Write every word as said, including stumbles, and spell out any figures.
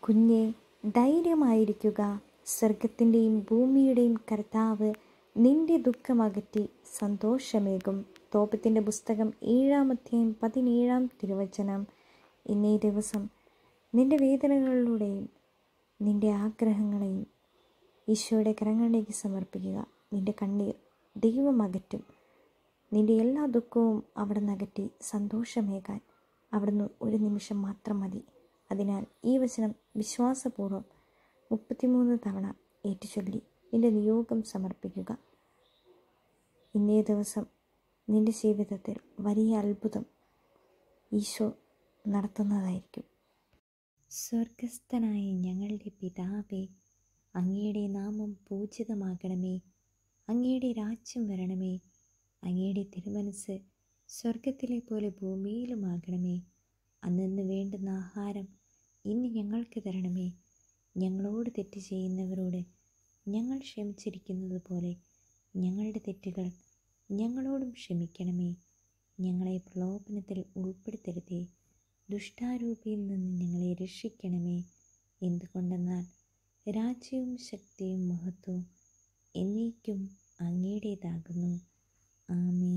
കുഞ്ഞെ, ധൈര്യമായിരിക്കുക. സ്വർഗത്തിൻ്റെയും ഭൂമിയുടെയും കർത്താവ് നിന്റെ ദുഃഖമകറ്റി സന്തോഷമേകും. തോബിത്തിൻ്റെ പുസ്തകം ഏഴാം അധ്യായം പതിനേഴാം തിരുവചനം. ഇന്നേ ദിവസം നിന്റെ വേദനകളിലൂടെയും നിന്റെ ആഗ്രഹങ്ങളെയും ഈശോയുടെ കരങ്ങളിലേക്ക് സമർപ്പിക്കുക. നിന്റെ കണ്ണീർ ദൈവം അകറ്റും. നിന്റെ എല്ലാ ദുഃഖവും അവിടെ നകറ്റി സന്തോഷമേകാൻ അവിടുന്ന് ഒരു നിമിഷം മാത്രം മതി. അതിനാൽ ഈ വചനം വിശ്വാസപൂർവ്വം മുപ്പത്തിമൂന്ന് തവണ ഏറ്റുചൊല്ലി നിന്റെ നിയോഗം സമർപ്പിക്കുക. ഇന്നേ ദിവസം നിന്റെ ജീവിതത്തിൽ വലിയ അത്ഭുതം ഈശോ നടത്തുന്നതായിരിക്കും. സ്വർഗസ്ഥനായ ഞങ്ങളുടെ പിതാവേ, അങ്ങയുടെ നാമം പൂജിതമാകണമേ. അങ്ങയുടെ രാജ്യം വരണമേ. അങ്ങയുടെ തിരുമനസ്സ് സ്വർഗത്തിലെ പോലെ ഭൂമിയിലുമാകണമേ. അന്നന്ന് വേണ്ടുന്ന ആഹാരം ഇന്ന് ഞങ്ങൾക്ക് തരണമേ. ഞങ്ങളോട് തെറ്റ് ചെയ്യുന്നവരോട് ഞങ്ങൾ ക്ഷമിച്ചിരിക്കുന്നത് പോലെ ഞങ്ങളുടെ തെറ്റുകൾ ഞങ്ങളോടും ക്ഷമിക്കണമേ. ഞങ്ങളെ പ്രലോഭനത്തിൽ ഉൾപ്പെടുത്തരുതേ, ദുഷ്ടാരൂപിയിൽ നിന്ന് ഞങ്ങളെ രക്ഷിക്കണമേ. എന്തുകൊണ്ടെന്നാൽ രാജ്യവും ശക്തിയും മഹത്വവും എന്നേക്കും അങ്ങയുടേതാകുന്നു. ആമേൻ.